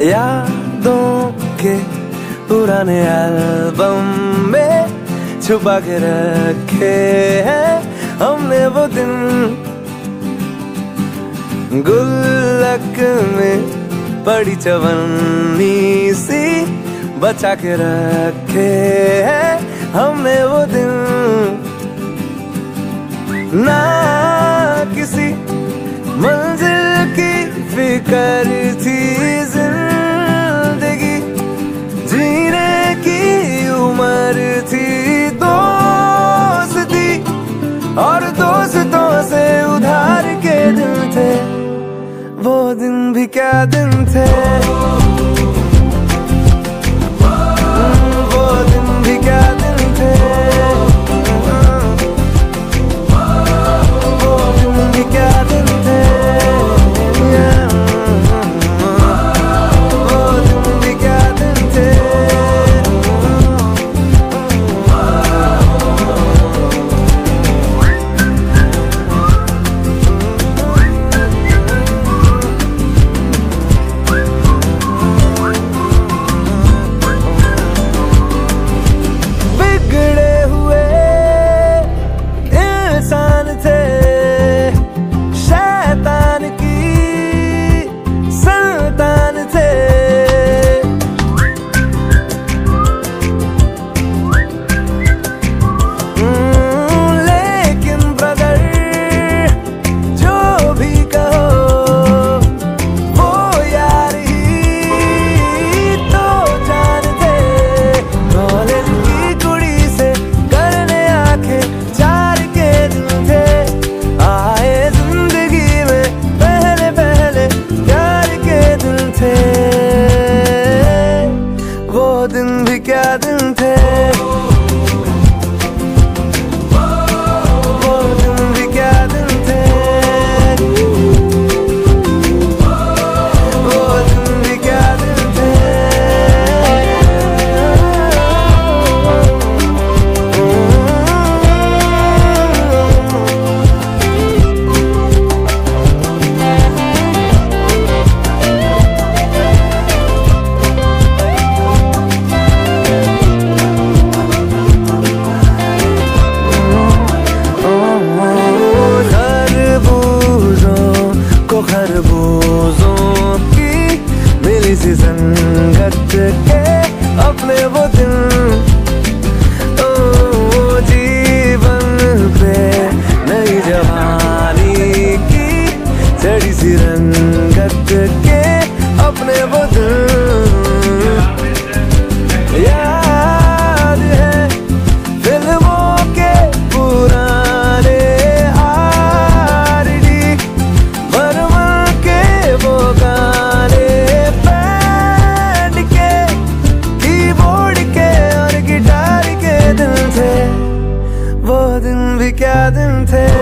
यादों के पुराने एल्बम में छुपा के रखे हैं हमने वो दिन, गुल्लक में पड़ी चवन्नी सी बचा के रखे हैं हमने वो दिन। ना किसी मंजिल की फिक्र थी, जिंदगी जीने की उम्र थी, दोस्ती और दोस्तों से उधार के दिन थे, वो दिन भी क्या दिन थे, वो दिन भी क्या दिन थे, वो दिन भी क्या दिन थे, वो दिन भी क्या दिन थे। वो दिन भी क्या दिन थे, वो दिन भी क्या दिन थे, वो दिन भी क्या दिन थे। खरबूजों की मिली सी संगत के अपने वो दिन, ओ जीवन पे नई जवानी की चढ़ी सी रंगत के अपने वो दिन, याद है फिल्मों के पुराने वो दिन भी क्या दिन थे।